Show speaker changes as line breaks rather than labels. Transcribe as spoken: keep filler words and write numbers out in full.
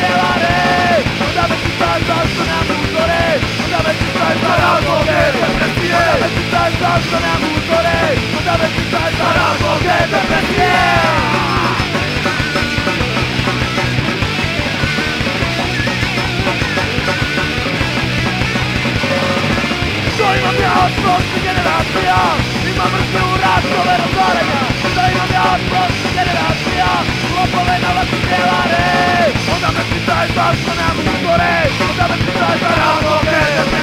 pjevare, onda me pitaš zašto nemam uzore, onda me pitaš za razloge depresije, onda me pitaš zašto nemam uzore, onda me pitaš za razloge depresije. Što imam ja od prošlih generacija, imam mržnju, ratove, razvaranja. Što imam ja od prošlih generacija, lopove na vas pjevare, onda me pitaj zašto nemam uzore, onda me pitaj za razloge.